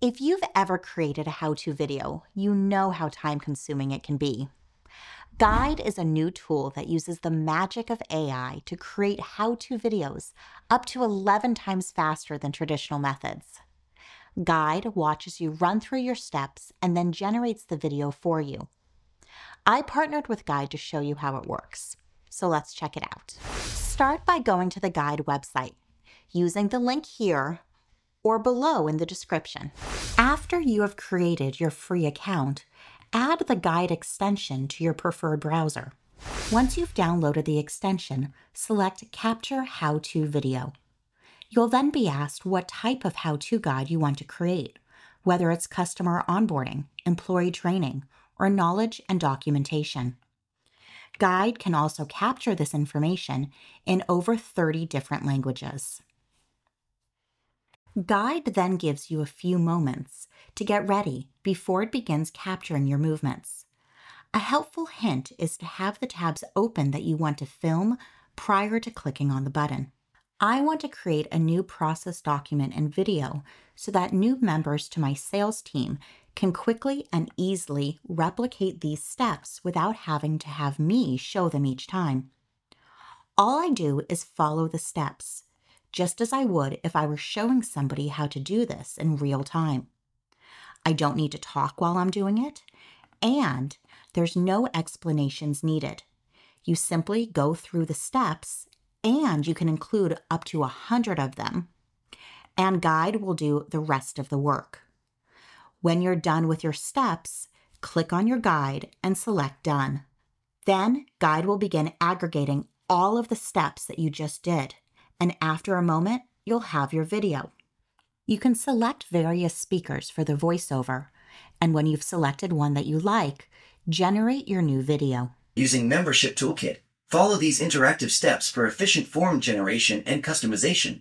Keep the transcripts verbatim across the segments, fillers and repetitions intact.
If you've ever created a how-to video, you know how time-consuming it can be. Guide is a new tool that uses the magic of A I to create how-to videos up to eleven times faster than traditional methods. Guide watches you run through your steps and then generates the video for you. I partnered with Guide to show you how it works, so let's check it out. Start by going to the Guide website, using the link here or below in the description. After you have created your free account, add the Guide extension to your preferred browser. Once you've downloaded the extension, select Capture How-To Video. You'll then be asked what type of how-to guide you want to create, whether it's customer onboarding, employee training, or knowledge and documentation. Guide can also capture this information in over thirty different languages. Guide then gives you a few moments to get ready before it begins capturing your movements. A helpful hint is to have the tabs open that you want to film prior to clicking on the button. I want to create a new process document and video so that new members to my sales team can quickly and easily replicate these steps without having to have me show them each time. All I do is follow the steps, just as I would if I were showing somebody how to do this in real time. I don't need to talk while I'm doing it, and there's no explanations needed. You simply go through the steps, and you can include up to a hundred of them, and Guide will do the rest of the work. When you're done with your steps, click on your guide and select Done. Then Guide will begin aggregating all of the steps that you just did, and after a moment, you'll have your video. You can select various speakers for the voiceover, and when you've selected one that you like, generate your new video. Using Membership Toolkit, follow these interactive steps for efficient form generation and customization.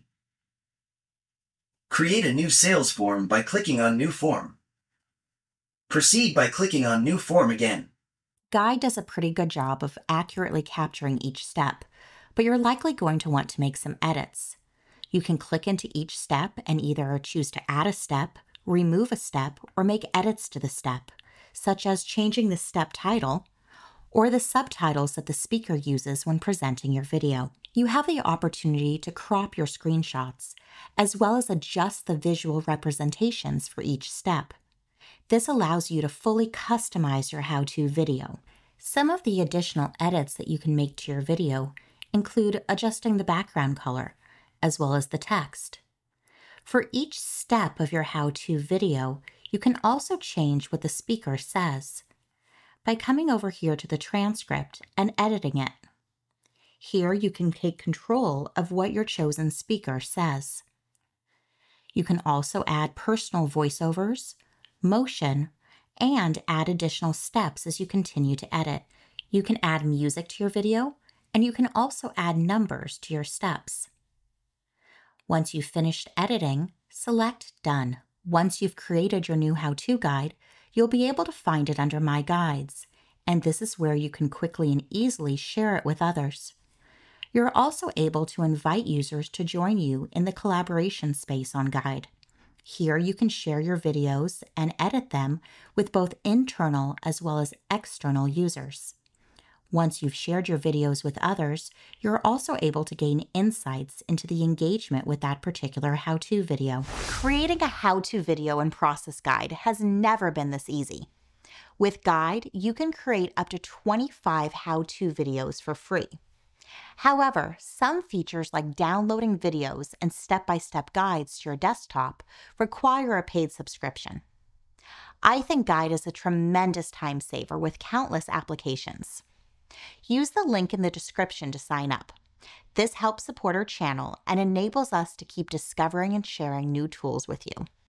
Create a new sales form by clicking on New Form. Proceed by clicking on New Form again. Guide does a pretty good job of accurately capturing each step, but you're likely going to want to make some edits. You can click into each step and either choose to add a step, remove a step, or make edits to the step, such as changing the step title or the subtitles that the speaker uses when presenting your video. You have the opportunity to crop your screenshots, as well as adjust the visual representations for each step. This allows you to fully customize your how-to video. Some of the additional edits that you can make to your video include adjusting the background color, as well as the text. For each step of your how-to video, you can also change what the speaker says by coming over here to the transcript and editing it. Here you can take control of what your chosen speaker says. You can also add personal voiceovers, motion, and add additional steps as you continue to edit. You can add music to your video, and you can also add numbers to your steps. Once you've finished editing, select Done. Once you've created your new how-to guide, you'll be able to find it under My Guides, and this is where you can quickly and easily share it with others. You're also able to invite users to join you in the collaboration space on Guide. Here you can share your videos and edit them with both internal as well as external users. Once you've shared your videos with others, you're also able to gain insights into the engagement with that particular how-to video. Creating a how-to video in Process Guide has never been this easy. With Guide, you can create up to twenty-five how-to videos for free. However, some features like downloading videos and step-by-step guides to your desktop require a paid subscription. I think Guide is a tremendous time saver with countless applications. Use the link in the description to sign up. This helps support our channel and enables us to keep discovering and sharing new tools with you.